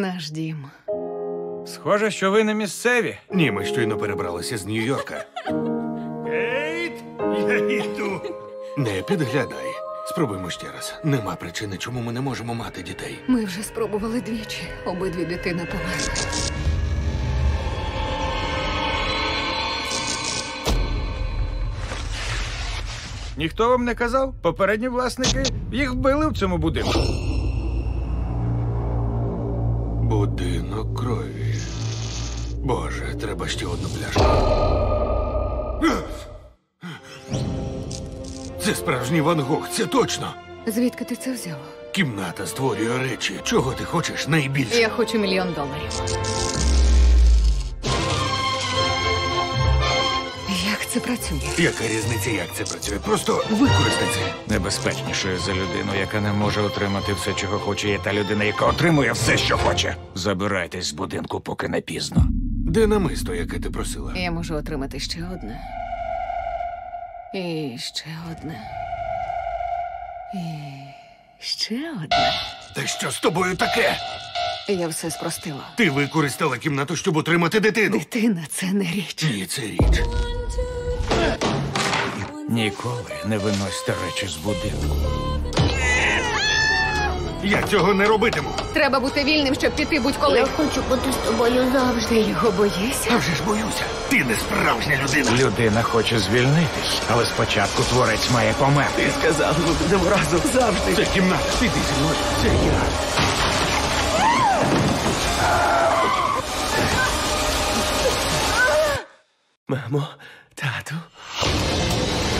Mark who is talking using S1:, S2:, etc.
S1: Наш дім.
S2: Схоже, що ви не місцеві.
S3: Ні, ми щойно перебралися з Нью-Йорка.
S2: Кейт, я йду.
S3: Не підглядай. Спробуємо ще раз. Нема причини, чому ми не можемо мати дітей.
S1: Ми вже спробували двічі. Обидві дитини померли.
S2: Ніхто вам не казав? Попередні власники їх вбили в цьому будинку.
S3: Будинок крові. Боже, треба ще одну пляшку. Це справжній Ван Гог, це точно.
S1: Звідки ти це взяв?
S3: Кімната створює речі. Чого ти хочеш найбільше?
S1: Я хочу $1 мільйон. Як це працює?
S3: Яка різниця, як це працює? Просто використай це.
S2: Небезпечнішою за людину, яка не може отримати все, чого хоче, є та людина, яка отримує все, що хоче. Забирайтесь з будинку, поки не пізно.
S3: Де намисто, яке ти просила?
S1: Я можу отримати ще одне. І ще одне. І ще одне.
S3: Та що з тобою таке?
S1: Я все спростила.
S3: Ти використала кімнату, щоб отримати дитину.
S1: Дитина – це не річ.
S3: Ні, це річ.
S2: Ніколи не виносьте речі з будинку.
S3: Я цього не робитиму.
S1: Треба бути вільним, щоб піти будь-коли.
S4: Я хочу бути з тобою завжди.
S1: Ти його боїшся?
S3: А вже ж боюся. Ти не справжня людина.
S2: Людина хоче звільнитись, але спочатку творець має померти.
S3: Ти сказав, ми будемо разом завжди. Це кімната. Піди зі мною. Це я.
S5: Мамо, тату.